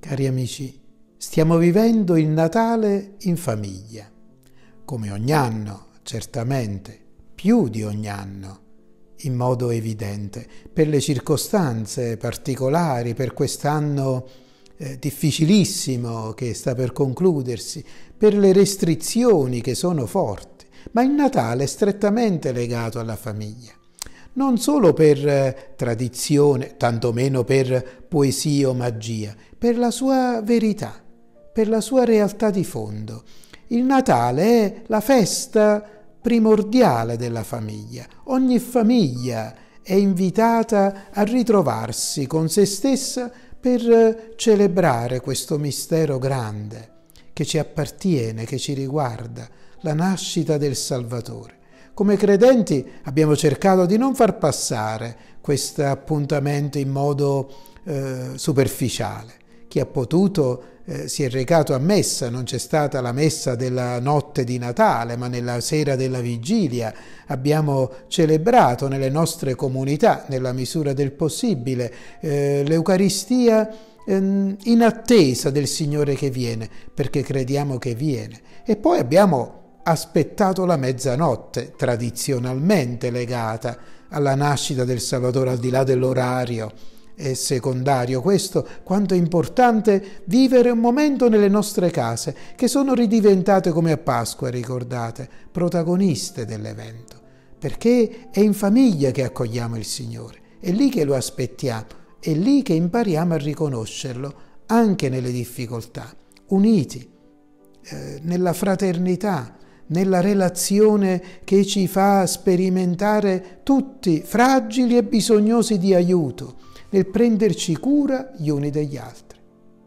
Cari amici, stiamo vivendo il Natale in famiglia, come ogni anno, certamente, più di ogni anno, in modo evidente, per le circostanze particolari, per quest'anno difficilissimo che sta per concludersi, per le restrizioni che sono forti, ma il Natale è strettamente legato alla famiglia. Non solo per tradizione, tantomeno per poesia o magia, per la sua verità, per la sua realtà di fondo. Il Natale è la festa primordiale della famiglia. Ogni famiglia è invitata a ritrovarsi con se stessa per celebrare questo mistero grande che ci appartiene, che ci riguarda, la nascita del Salvatore. Come credenti abbiamo cercato di non far passare questo appuntamento in modo superficiale. Chi ha potuto si è recato a messa, non c'è stata la messa della notte di Natale, ma nella sera della vigilia abbiamo celebrato nelle nostre comunità, nella misura del possibile, l'Eucaristia in attesa del Signore che viene, perché crediamo che viene. E poi abbiamo aspettato la mezzanotte, tradizionalmente legata alla nascita del Salvatore, al di là dell'orario è secondario. Questo quanto è importante vivere un momento nelle nostre case, che sono ridiventate come a Pasqua, ricordate, protagoniste dell'evento, perché è in famiglia che accogliamo il Signore, è lì che lo aspettiamo, è lì che impariamo a riconoscerlo anche nelle difficoltà, uniti nella fraternità, nella relazione che ci fa sperimentare tutti fragili e bisognosi di aiuto, nel prenderci cura gli uni degli altri.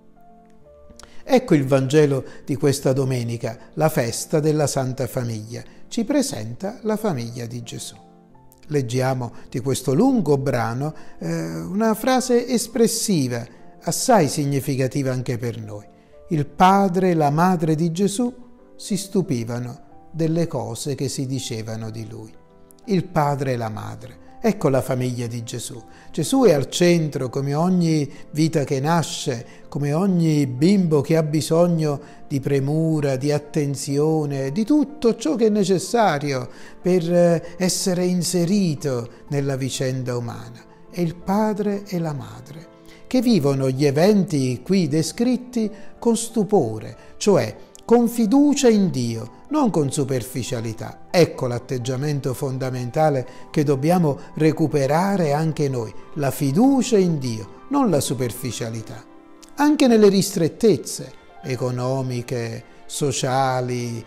Ecco il Vangelo di questa domenica, la festa della Santa Famiglia, ci presenta la famiglia di Gesù. Leggiamo di questo lungo brano una frase espressiva, assai significativa anche per noi. Il padre e la madre di Gesù si stupivano delle cose che si dicevano di lui. Il padre e la madre. Ecco la famiglia di Gesù. Gesù è al centro, come ogni vita che nasce, come ogni bimbo che ha bisogno di premura, di attenzione, di tutto ciò che è necessario per essere inserito nella vicenda umana. È il padre e la madre, che vivono gli eventi qui descritti con stupore, cioè con fiducia in Dio, non con superficialità. Ecco l'atteggiamento fondamentale che dobbiamo recuperare anche noi, la fiducia in Dio, non la superficialità. Anche nelle ristrettezze economiche, sociali,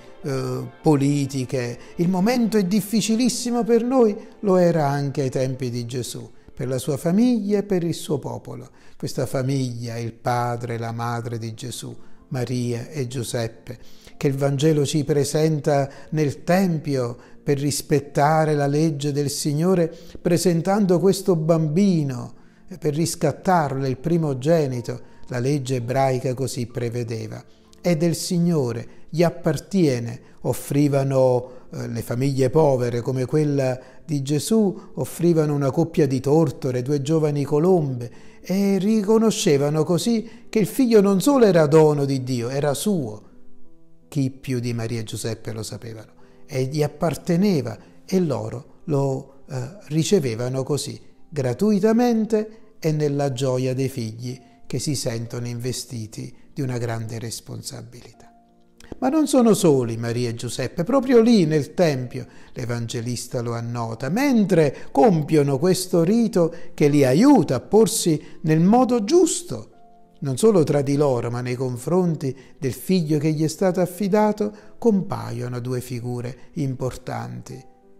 politiche, il momento è difficilissimo per noi, lo era anche ai tempi di Gesù, per la sua famiglia e per il suo popolo. Questa famiglia, il padre e la madre di Gesù, Maria e Giuseppe, che il Vangelo ci presenta nel Tempio per rispettare la legge del Signore, presentando questo bambino per riscattarlo, il primogenito. La legge ebraica così prevedeva. È del Signore, gli appartiene. Offrivano le famiglie povere come quella di Gesù, offrivano una coppia di tortore, 2 giovani colombe, e riconoscevano così che il figlio non solo era dono di Dio, era suo. Chi più di Maria e Giuseppe lo sapevano, e gli apparteneva, e loro lo ricevevano così, gratuitamente e nella gioia dei figli che si sentono investiti di una grande responsabilità. Ma non sono soli Maria e Giuseppe, proprio lì nel Tempio, l'Evangelista lo annota, mentre compiono questo rito che li aiuta a porsi nel modo giusto, non solo tra di loro, ma nei confronti del figlio che gli è stato affidato, compaiono 2 figure importanti,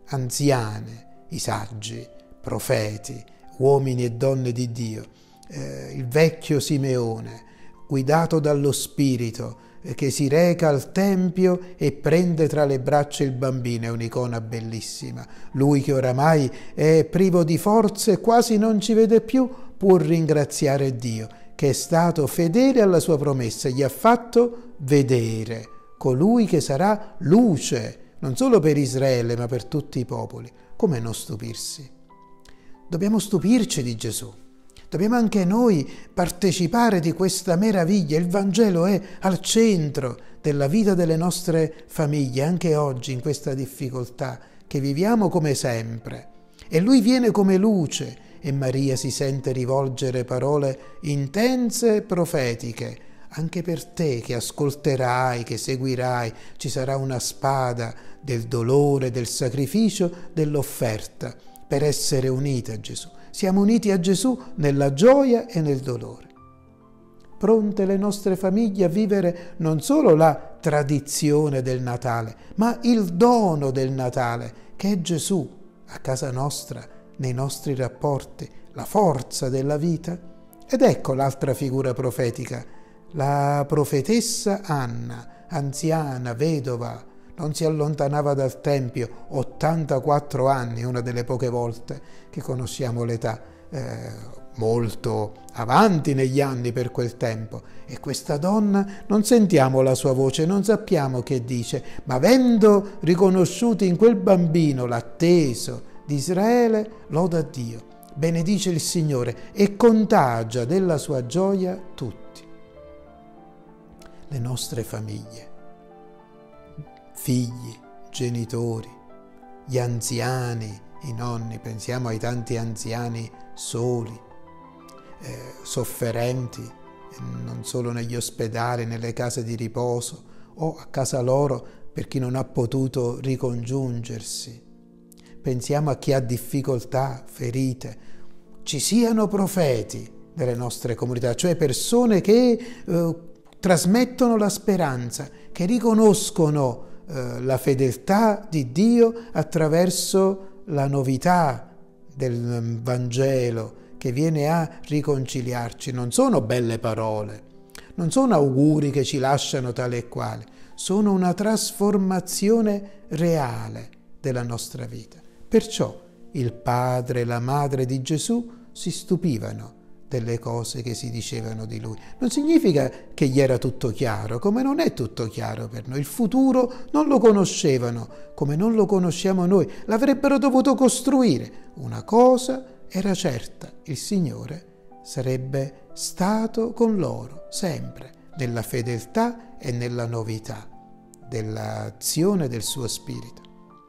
anziane, i saggi, profeti, uomini e donne di Dio, il vecchio Simeone, guidato dallo Spirito, che si reca al Tempio e prende tra le braccia il bambino. È un'icona bellissima. Lui che oramai è privo di forze e quasi non ci vede più, può ringraziare Dio, che è stato fedele alla sua promessa, gli ha fatto vedere colui che sarà luce, non solo per Israele, ma per tutti i popoli. Come non stupirsi? Dobbiamo stupirci di Gesù. Dobbiamo anche noi partecipare di questa meraviglia. Il Vangelo è al centro della vita delle nostre famiglie, anche oggi in questa difficoltà che viviamo come sempre. E Lui viene come luce e Maria si sente rivolgere parole intense e profetiche. Anche per te che ascolterai, che seguirai, ci sarà una spada del dolore, del sacrificio, dell'offerta per essere uniti a Gesù. Siamo uniti a Gesù nella gioia e nel dolore. Pronte le nostre famiglie a vivere non solo la tradizione del Natale, ma il dono del Natale, che è Gesù a casa nostra, nei nostri rapporti, la forza della vita. Ed ecco l'altra figura profetica, la profetessa Anna, anziana, vedova, non si allontanava dal Tempio, 84 anni, una delle poche volte che conosciamo l'età, molto avanti negli anni per quel tempo. E questa donna, non sentiamo la sua voce, non sappiamo che dice, ma avendo riconosciuto in quel bambino l'atteso di Israele, loda Dio, benedice il Signore e contagia della sua gioia tutti. Le nostre famiglie, figli, genitori, gli anziani, i nonni, pensiamo ai tanti anziani soli, sofferenti, non solo negli ospedali, nelle case di riposo o a casa loro per chi non ha potuto ricongiungersi. Pensiamo a chi ha difficoltà, ferite. Ci siano profeti nelle nostre comunità, cioè persone che trasmettono la speranza, che riconoscono la fedeltà di Dio attraverso la novità del Vangelo che viene a riconciliarci. Non sono belle parole, non sono auguri che ci lasciano tale e quale, sono una trasformazione reale della nostra vita. Perciò il padre e la madre di Gesù si stupivano delle cose che si dicevano di lui. Non significa che gli era tutto chiaro, come non è tutto chiaro per noi. Il futuro non lo conoscevano, come non lo conosciamo noi. L'avrebbero dovuto costruire. Una cosa era certa, il Signore sarebbe stato con loro, sempre, nella fedeltà e nella novità dell'azione del suo Spirito.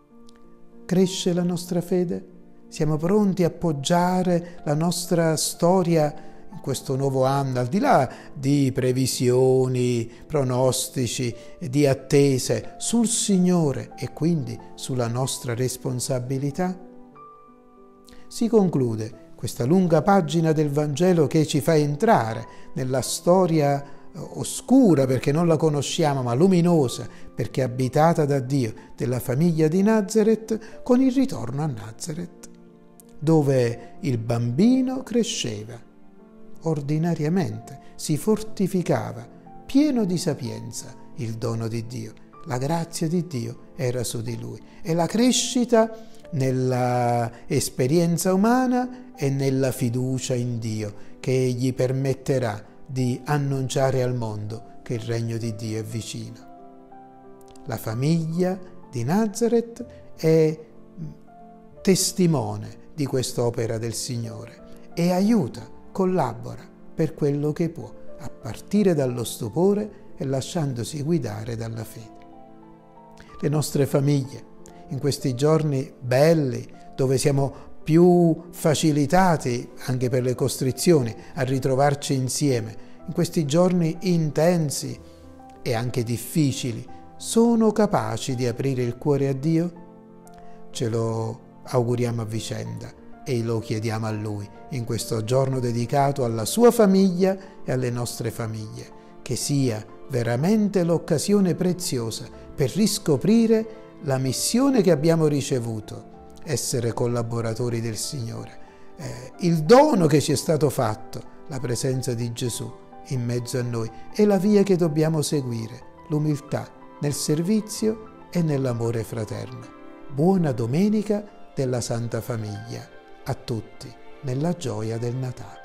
Cresce la nostra fede? Siamo pronti a appoggiare la nostra storia in questo nuovo anno, al di là di previsioni, pronostici, di attese, sul Signore e quindi sulla nostra responsabilità? Si conclude questa lunga pagina del Vangelo che ci fa entrare nella storia oscura perché non la conosciamo, ma luminosa perché abitata da Dio, della famiglia di Nazareth, con il ritorno a Nazareth, dove il bambino cresceva ordinariamente, si fortificava, pieno di sapienza, il dono di Dio, la grazia di Dio era su di lui e la crescita nella esperienza umana e nella fiducia in Dio che gli permetterà di annunciare al mondo che il regno di Dio è vicino. La famiglia di Nazareth è testimone di quest'opera del Signore e aiuta, collabora per quello che può, a partire dallo stupore e lasciandosi guidare dalla fede. Le nostre famiglie, in questi giorni belli, dove siamo più facilitati, anche per le costrizioni, a ritrovarci insieme, in questi giorni intensi e anche difficili, sono capaci di aprire il cuore a Dio? Ce lo auguriamo a vicenda e lo chiediamo a Lui in questo giorno dedicato alla sua famiglia e alle nostre famiglie, che sia veramente l'occasione preziosa per riscoprire la missione che abbiamo ricevuto, essere collaboratori del Signore, il dono che ci è stato fatto, la presenza di Gesù in mezzo a noi e la via che dobbiamo seguire, l'umiltà nel servizio e nell'amore fraterno. Buona domenica della Santa Famiglia a tutti nella gioia del Natale.